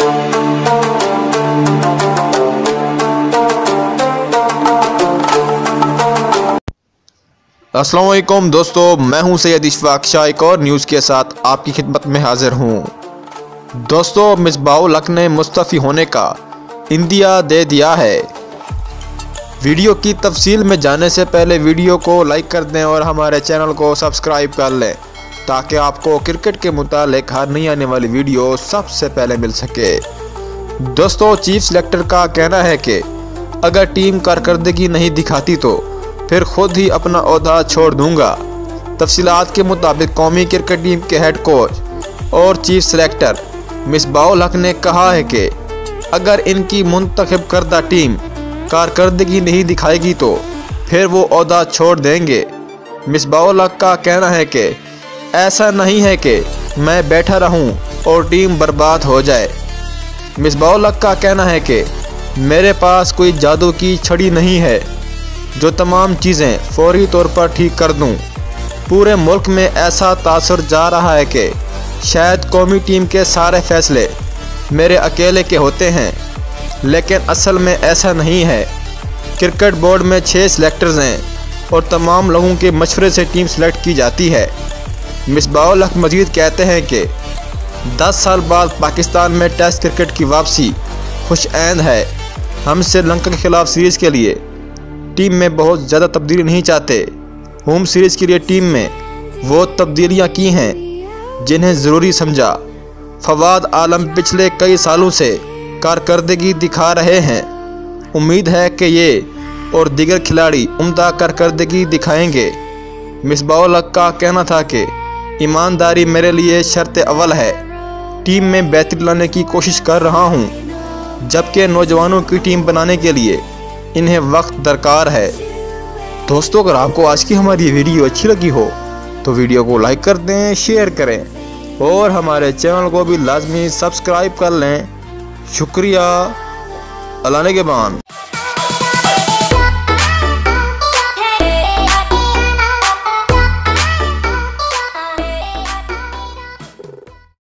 अस्सलाम वालेकुम दोस्तों, मैं हूं सैयद इशफाक शाह एक और न्यूज़ के साथ आपकी खिदमत में हाजिर हूं। दोस्तों, मिसबाह ने मुस्तफ़ी होने का इंदिया दे दिया है। वीडियो की तफसील में जाने से पहले वीडियो को लाइक कर दें और हमारे चैनल को सब्सक्राइब कर लें ताकि आपको क्रिकेट के मुतालिक हर नई आने वाली वीडियो सबसे पहले मिल सके। दोस्तों, चीफ सेलेक्टर का कहना है कि अगर टीम कारकर्दगी नहीं दिखाती तो फिर खुद ही अपना ओहदा छोड़ दूंगा। तफसीलात के मुताबिक कौमी क्रिकेट टीम के हेड कोच और चीफ सेलेक्टर मिसबाह ने कहा है कि अगर इनकी मुंतखब करदा टीम कारकर्दगी नहीं दिखाएगी तो फिर वो ओहदा छोड़ देंगे। मिसबाह का कहना है कि ऐसा नहीं है कि मैं बैठा रहूं और टीम बर्बाद हो जाए। मिसबाह का कहना है कि मेरे पास कोई जादू की छड़ी नहीं है जो तमाम चीज़ें फौरी तौर पर ठीक कर दूं। पूरे मुल्क में ऐसा तासुर जा रहा है कि शायद कौमी टीम के सारे फैसले मेरे अकेले के होते हैं, लेकिन असल में ऐसा नहीं है। क्रिकेट बोर्ड में 6 सेलेक्टर्स हैं और तमाम लोगों के मशवरे से टीम सेलेक्ट की जाती है। मिसबाह मजीद कहते हैं कि 10 साल बाद पाकिस्तान में टेस्ट क्रिकेट की वापसी खुशआमद है। हम श्रीलंका के खिलाफ सीरीज़ के लिए टीम में बहुत ज़्यादा तब्दीली नहीं चाहते। होम सीरीज़ के लिए टीम में वो तब्दीलियां की हैं जिन्हें ज़रूरी समझा। फवाद आलम पिछले कई सालों से कारकर्दगी दिखा रहे हैं। उम्मीद है कि ये और दीगर खिलाड़ी उम्दा कारकर्दगी दिखाएंगे। मिसबाह का कहना था कि ईमानदारी मेरे लिए शर्त अव्वल है। टीम में बेहतरी लाने की कोशिश कर रहा हूँ, जबकि नौजवानों की टीम बनाने के लिए इन्हें वक्त दरकार है। दोस्तों, अगर आपको आज की हमारी ये वीडियो अच्छी लगी हो तो वीडियो को लाइक कर दें, शेयर करें और हमारे चैनल को भी लाजमी सब्सक्राइब कर लें। शुक्रिया। अल्लाह ने के बान।